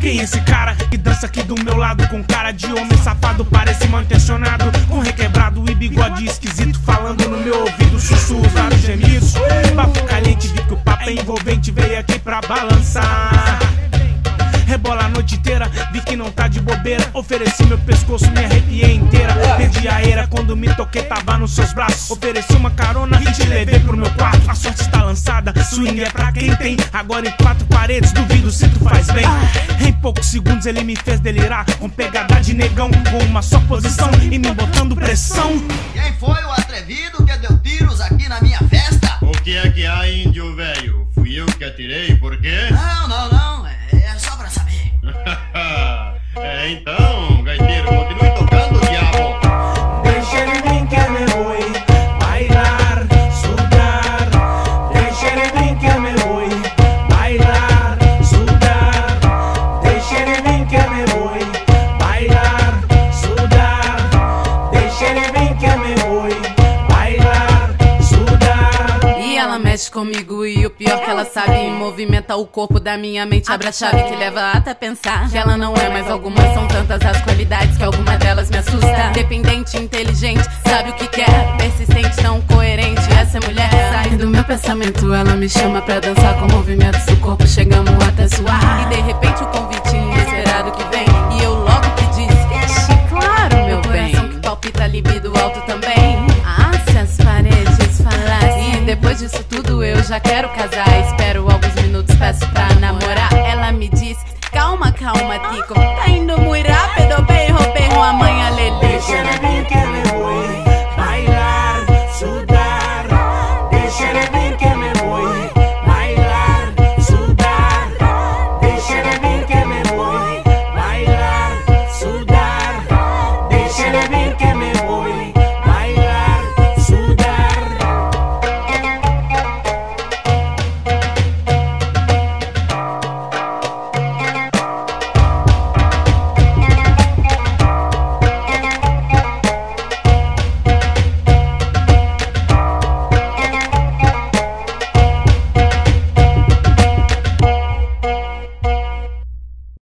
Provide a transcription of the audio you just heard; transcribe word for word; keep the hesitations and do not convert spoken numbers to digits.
Quem é esse cara que dança aqui do meu lado com cara de homem safado, parece mal intencionado, com requebrado e bigode esquisito, falando no meu ouvido, sussurros, vários gemidos. Bafo caliente, vi que o papo é envolvente, veio aqui pra balançar. Rebola a noite inteira, vi que não tá de bobeira. Ofereci meu pescoço, me arrepiei inteira. Perdi a eira quando me toquei, tava nos seus braços. Ofereci uma carona e te levei pro meu quarto. A sorte está lançada, swing é pra quem tem. Agora em quatro paredes, duvido se tu faz bem. Em poucos segundos ele me fez delirar, com pegada de negão, com uma só posição e me botando pressão. Quem foi o atrevido que deu tiros aqui na minha festa? O que é que há, índio velho? Fui eu que atirei, por quê? Não, não, não, é, é só pra saber. É, então, gaiteiro, continue tocando, diabo. Deixa ele vir que me voy bailar, sudar. Deixa ele vir que me voy bailar, sudar. Deixa ele vir que me voy bailar, sudar. Deixa ele vir que me voy bailar, sudar. E ela mexe comigo e o pior que ela sabe, movimenta o corpo da minha mente, abre a chave que leva até pensar que ela não é mais algumas, são tantas as qualidades que alguma delas me assusta. Dependente, inteligente, sabe o que quer, persistente, tão coerente, essa é mulher. Sai do meu pensamento, ela me chama pra dançar com movimentos do corpo, chegamos até suar. E de repente o convite inesperado que vem, e eu logo que disse, vixe, claro meu bem. Coração que palpita, libido alto também. Ah, se as paredes falassem. E depois disso tudo eu já quero casar. Espero alguns minutos, peço pra namorar. Ela me disse, calma, calma, Tico, tá indo muito rápido, perro, perro, amanhã, lelê. Deixa ele vir que